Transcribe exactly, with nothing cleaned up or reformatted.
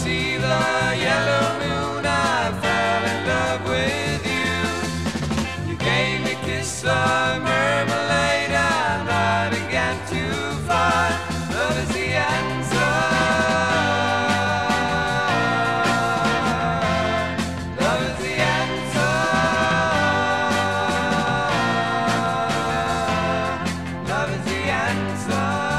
see the yellow moon, I fell in love with you. You gave me kiss of marmalade, and I began to find love is the answer. Love is the answer. Love is the answer.